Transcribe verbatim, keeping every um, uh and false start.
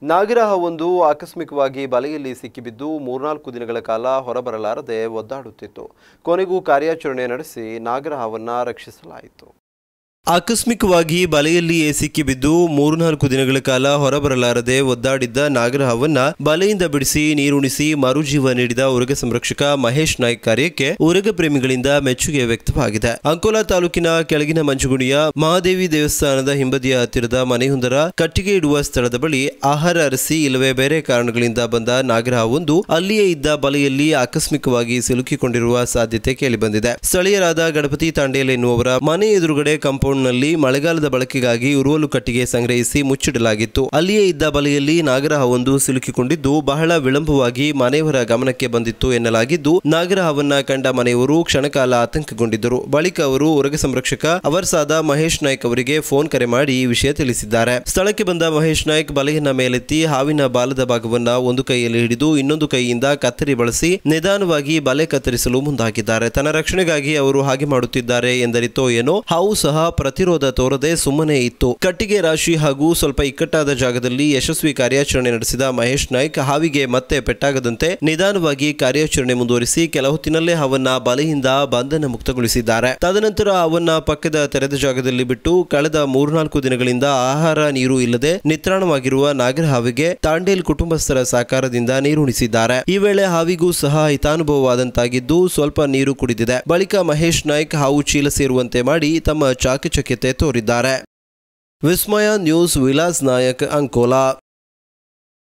ನಾಗರಹಾವೊಂದು ಆಕಸ್ಮಿಕವಾಗಿ ಬಲೆಯಲ್ಲಿ ಸಿಕ್ಕಿಬಿದ್ದು ಮೂರ್ನಾಲ್ಕು ದಿನಗಳ ಕಾಲ ಹೊರಬರಲಾರದೆ ಒದ್ದಾಡುತ್ತಿತ್ತು. ಕೊನೆಗೂ ಕಾರ್ಯಾಚರಣೆ ನಡೆಸಿ ನಾಗರಹಾವನ್ನು ರಕ್ಷಿಸಲಾಯಿತು. ಆಕಸ್ಮಿಕವಾಗಿ ಬಲೆಯಲ್ಲಿಯೇ ಸಿಕ್ಕಿಬಿದ್ದು ಮೂರ್ನಾಲ್ಕು ದಿನಗಳ ಕಾಲ ಹೊರಬರಲಾರದೆ ಒದ್ದಾಡಿದ್ದ ನಾಗರಹಾವನ್ನ ಬಲೆಯಿಂದ ಬಿಡಿಸಿ ನೀರುಣಿಸಿ ಮರುಜೀವ ನೀಡಿದ ಉರಗ ಸಂರಕ್ಷಕ ಮಹೇಶ್ ನಾಯ್ಕ್ ಕಾರ್ಯಕ್ಕೆ ಉರಗ ಪ್ರೇಮಿಗಳಿಂದ ಮೆಚ್ಚುಗೆ ವ್ಯಕ್ತವಾಗಿದೆ. ಅಂಕೋಲಾ ತಾಲೂಕಿನ ಕೆಳಗಿನ ಮಂಜುಗುಣಿಯ ಮಹಾದೇವಿ ದೇವಸ್ಥಾನದ ಹಿಂಬದಿಯ ಹತ್ತಿರದ ಮನೆಯೊಂದರ ಕಟ್ಟಿಗೆ ಇಡುವ ಸ್ಥಳದ ಬಳಿ ಆಹಾರ ಅರಸಿ ಇಲ್ಲವೇ ಬೇರೆ ಕಾರಣಗಳಿಂದ ಬಂದ ನಾಗರಹಾವೊಂದು ಅಲ್ಲಿಯೇ ಇದ್ದ ಬಲೆಯಲ್ಲಿ ಆಕಸ್ಮಿಕವಾಗಿ ಸಿಲುಕಿಕೊಂಡಿರುವ ಸಾಧ್ಯತೆ ಕೇಳಿಬಂದಿದೆ. ಸ್ಥಳೀಯರಾದ ಗಣಪತಿ ತಾಂಡೇಲ್ ಎನ್ನುವರ ಮನೆ ಎದುರುಗಡೆ ಕಾಂಪೌಂಡ್ ನಲ್ಲಿ ಮಳೆಗಾಲದ ಬಳಕೆಗಾಗಿ ಉರುವಲು ಕಟ್ಟಿಗೆ ಸಂಗ್ರಹಿಸಿ ಮುಚ್ಚಿಡಲಾಗಿತ್ತು. ಅಲ್ಲಿಯೇ ಇದ್ದ ಬಲೆಯಲ್ಲಿ ನಾಗರಹಾವೊಂದು ಸಿಲುಕಿಕೊಂಡಿದ್ದು ಬಹಳ ವಿಳಂಬವಾಗಿ ಮನೆಯವರ ಗಮನಕ್ಕೆ ಬಂದಿತ್ತು ಎನ್ನಲಾಗಿದ್ದು, ನಾಗರಹಾವನ್ನ ಕಂಡ ಮನೆಯವರು ಕ್ಷಣಕಾಲ ಆತಂಕಗೊಂಡಿದ್ದರು. ಬಳಿಕ ಅವರು ಉರಗ ಸಂರಕ್ಷಕ ಅವರ್ಸಾದ ಮಹೇಶ್ ನಾಯ್ಕ್ ಅವರಿಗೆ ಫೋನ್ ಕರೆ ಮಾಡಿ ಈ ವಿಷಯ ತಿಳಿಸಿದ್ದಾರೆ. ಸ್ಥಳಕ್ಕೆ ಬಂದ ಮಹೇಶ್ ನಾಯ್ಕ್ ಬಲೆಯನ್ನ ಮೇಲೆತ್ತಿ ಹಾವಿನ ಬಾಲದ ಭಾಗವನ್ನ ಒಂದು ಕೈಯಲ್ಲಿ ಹಿಡಿದು ಇನ್ನೊಂದು ಕೈಯಿಂದ ಕತ್ತರಿ ಬಳಸಿ ನಿಧಾನವಾಗಿ ಬಲೆ ಕತ್ತರಿಸಲು ಮುಂದಾಗಿದ್ದಾರೆ. ತನ್ನ ರಕ್ಷಣೆಗಾಗಿ ಅವರು ಹಾಗೆ ಮಾಡುತ್ತಿದ್ದಾರೆ ಎಂದರಿತೋ ಏನೋ ಹಾವು ಸಹ ಪ್ರತಿರೋಧ ತೋರದೆ ಸುಮ್ಮನೆ ಇತ್ತು. ಕಟ್ಟಿಗೆ ರಾಶಿ ಹಾಗೂ ಸ್ವಲ್ಪ ಇಕ್ಕಟ್ಟಾದ ಜಾಗದಲ್ಲಿ ಯಶಸ್ವಿ ಕಾರ್ಯಾಚರಣೆ ನಡೆಸಿದ ಮಹೇಶ್ ನಾಯ್ಕ್ ಹಾವಿಗೆ ಮತ್ತೆ ಪೆಟ್ಟಾಗದಂತೆ ನಿಧಾನವಾಗಿ ಕಾರ್ಯಾಚರಣೆ ಮುಂದುವರಿಸಿ ಕೆಲ ಹೊತ್ತಿನಲ್ಲೇ ಹಾವನ್ನ ಬಲೆಯಿಂದ ಬಂಧನ ಮುಕ್ತಗೊಳಿಸಿದ್ದಾರೆ. ತದನಂತರ ಅವನ್ನ ಪಕ್ಕದ ತೆರೆದ ಜಾಗದಲ್ಲಿ ಬಿಟ್ಟು ಕಳೆದ ಮೂರ್ನಾಲ್ಕು ದಿನಗಳಿಂದ ಆಹಾರ ನೀರು ಇಲ್ಲದೆ ನಿತ್ರಾಣವಾಗಿರುವ ನಾಗರಹಾವಿಗೆ ತಾಂಡೇಲ್ ಕುಟುಂಬಸ್ಥರ ಸಹಕಾರದಿಂದ ನೀರುಣಿಸಿದ್ದಾರೆ. ಈ ವೇಳೆ ಹಾವಿಗೂ ಸಹ ಹಿತಾನುಭವವಾದಂತಾಗಿದ್ದು ಸ್ವಲ್ಪ ನೀರು ಕುಡಿದಿದೆ. ಬಳಿಕ ಮಹೇಶ್ ನಾಯ್ಕ್ ಹಾವು ಚೀಲ ಸೇರುವಂತೆ ಮಾಡಿ ತಮ್ಮ ಚಾಕಚಕ್ಯತೆ ತೋರಿದ್ದಾರೆ. ವಿಸ್ಮಯ ನ್ಯೂಸ್ ವಿಲಾಸ್ ನಾಯಕ್, ಅಂಕೋಲಾ.